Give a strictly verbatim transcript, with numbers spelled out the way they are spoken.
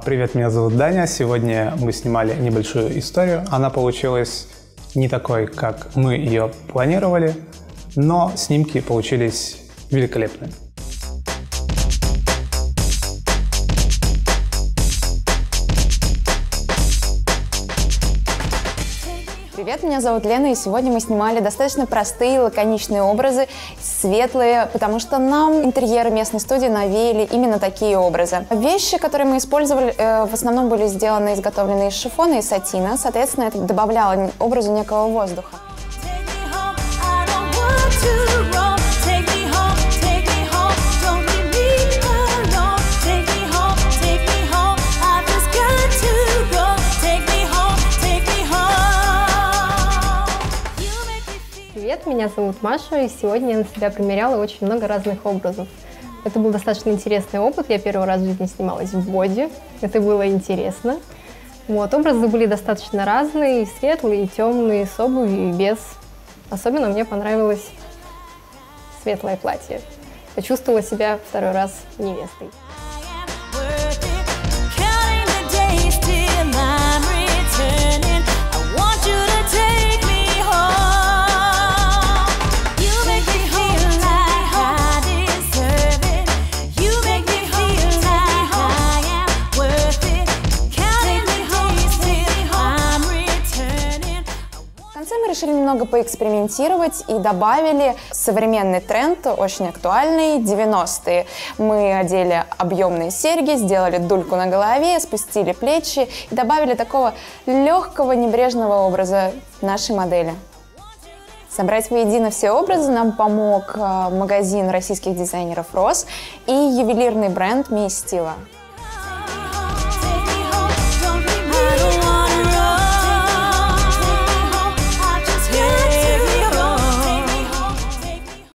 Привет, меня зовут Даня. Сегодня мы снимали небольшую историю. Она получилась не такой, как мы ее планировали, но снимки получились великолепные. Привет, меня зовут Лена, и сегодня мы снимали достаточно простые, лаконичные образы, светлые, потому что нам интерьеры местной студии навеяли именно такие образы. Вещи, которые мы использовали, в основном были сделаны, изготовлены из шифона и сатина, соответственно, это добавляло образу некого воздуха. Привет, меня зовут Маша, и сегодня я на себя примеряла очень много разных образов. Это был достаточно интересный опыт, я первый раз в жизни снималась в боди, это было интересно. Вот, образы были достаточно разные, и светлые, и темные, с обувью и без. Особенно мне понравилось светлое платье. Почувствовала себя второй раз невестой. Мы решили немного поэкспериментировать и добавили современный тренд, очень актуальный, девяностые. Мы одели объемные серьги, сделали дульку на голове, спустили плечи и добавили такого легкого, небрежного образа нашей модели. Собрать воедино все образы нам помог магазин российских дизайнеров «Рос» и ювелирный бренд «Ми Стила».